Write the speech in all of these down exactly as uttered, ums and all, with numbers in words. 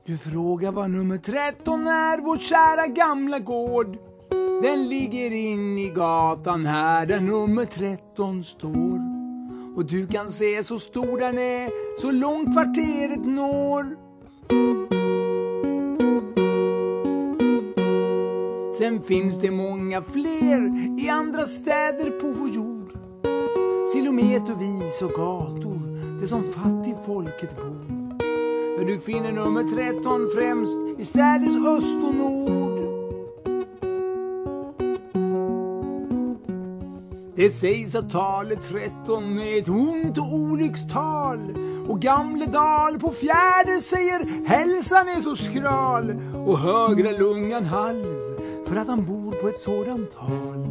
Du frågar vad nummer tretton är, vår kära gamla gård. Den ligger in i gatan här där nummer tretton står. Och du kan se så stor den är, så långt kvarteret når. Sen finns det många fler i andra städer på vår jord. Kilometervis och gator, det som fattigfolket bor. För du finner nummer tretton främst i städers öst och nord. Det sägs att talet tretton är ett ont och olyckstal. Och gamle Dal på fjärde säger hälsan är så skral. Och högra lungan halv för att han bor på ett sådant tal.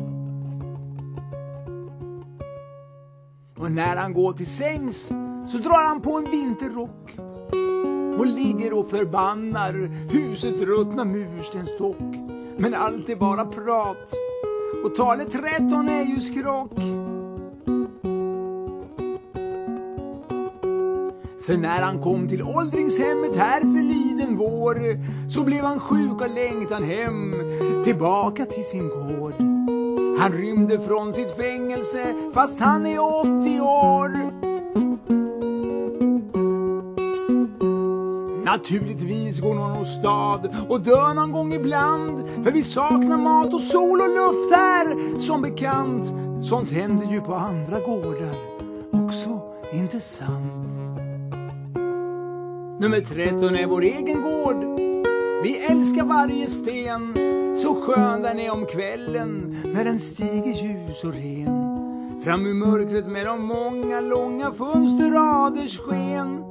Och när han går till sängs så drar han på en vinterrock. Och ligger och förbannar husets ruttna murstenstock. Men allt är bara prat. Och talet tretton är ju skrock. För när han kom till åldringshemmet här förliden vår, så blev han sjuk och längtan hem tillbaka till sin gård. Han rymde från sitt fängelse fast han är åttio år. Naturligtvis går någon åstad och dör någon gång ibland. För vi saknar mat och sol och luft här som bekant. Sånt händer ju på andra gårdar, också intressant. Nummer tretton är vår egen gård. Vi älskar varje sten. Så skön den är om kvällen när den stiger ljus och ren. Fram ur mörkret med de många långa fönsterraders sken.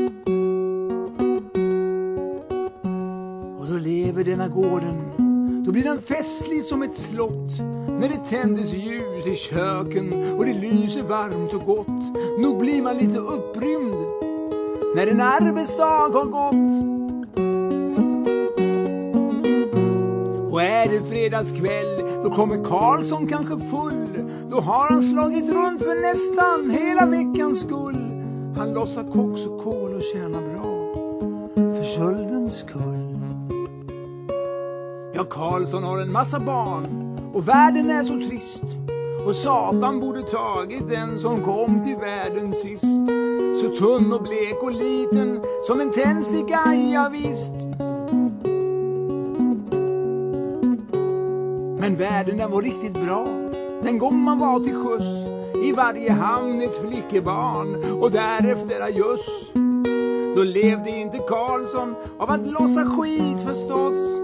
Och då lever denna gården. Då blir den festlig som ett slott. När det tändes ljus i köken och det lyser varmt och gott. Nog blir man lite upprymd när en arbetsdag har gått. Och är det fredagskväll, då kommer Karlsson kanske full. Då har han slagit runt för nästan hela veckans skull. Han lossar koks och kol och tjänar bra för köldens skull. Ja, Karlsson har en massa barn och världen är så trist. Och Satan borde tagit den som kom till världen sist. Så tunn och blek och liten som en tändsticka, ja visst. Men världen den var riktigt bra den gång man var till sjöss. I varje hamn ett flickebarn och därefter adjöss. Då levde inte Karlsson av att lossa skit förstås.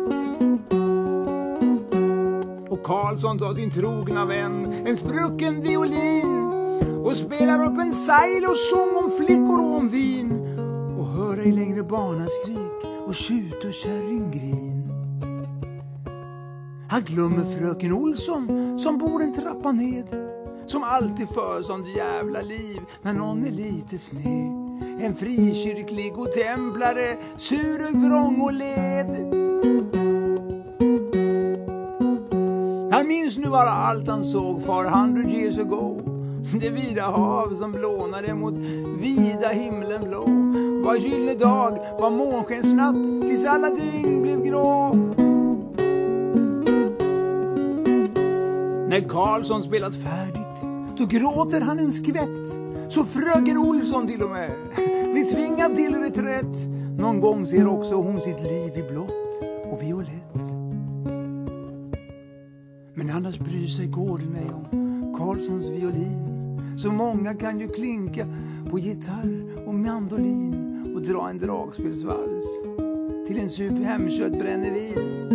Och Karlsson tar sin trogna vän en sprucken violin och spelar upp en seil och sång om flickor och om vin. Och hör ej längre barnaskrik och tjut och kärringgrin. Han glömmer fröken Olsson som bor en trappa ned. Som alltid för sånt jävla liv när någon är lite sned. En frikyrklig och templare, surög, vrång och led. Han minns nu bara allt han såg for hundred years ago. Det vida hav som blånade mot vida himlen blå. Var gyllene dag, var månskensnatt tills alla dygn blev grå. När Karlsson spelat färdigt, då gråter han en skvätt. Så fröken Olsson till och med blir tvingad till reträtt. Någon gång ser också hon sitt liv i blått och violett. Men annars bryr sig gården ej om Karlssons violin. Så många kan ju klinka på gitarr och mandolin och dra en dragspelsvals till en sup hemkött brännevin.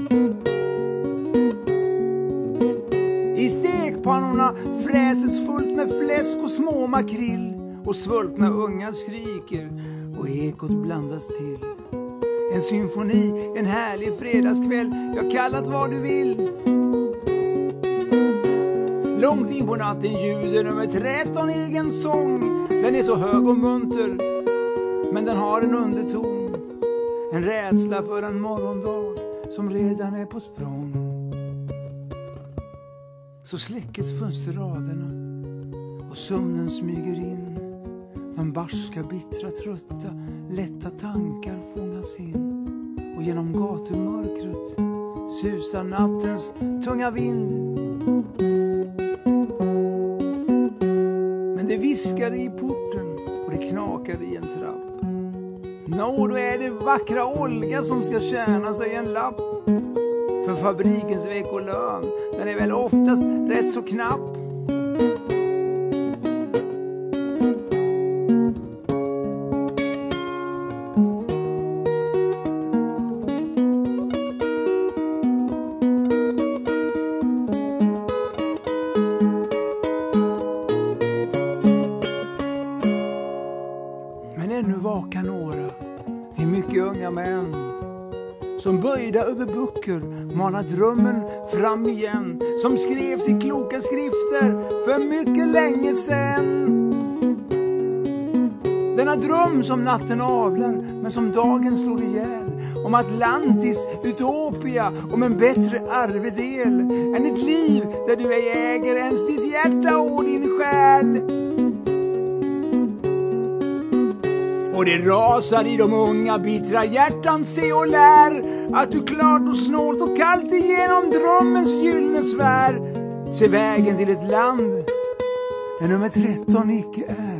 I stekpannorna fräses fullt med fläsk och små makrill. Och svultna unga skriker och ekot blandas till. En symfoni, en härlig fredagskväll, jag kallat vad du vill. Långt in på natten ljuder nummer tretton egen sång. Den är så hög och munter, men den har en underton. En rädsla för en morgondag som redan är på språng. Så släckes fönsterraderna och sömnen smyger in. De barska, bittra, trötta lätta tankar fångas in och genom gatumörkret susar nattens tunga vind. Men det viskar i porten och det knakar i en trapp. Nå, då är det vackra Olga som ska tjäna sig en lapp. För fabrikens veckolön, den är väl oftast rätt så knapp. Men ännu vakar några, det är mycket unga män som böjda över böcker manar drömmen fram igen, som skrevs i kloka skrifter för mycket länge sedan. Denna dröm som natten avlar men som dagen slår ihjäl, om Atlantis utopia, om en bättre arvedel än ett liv där du ej äger ens ditt hjärta och din själ. Och det rasar i de unga bittra hjärtan, se och lär att du klart och snålt och kallt igenom drömmens gyllene sfär se vägen till ett land där nummer tretton icke är.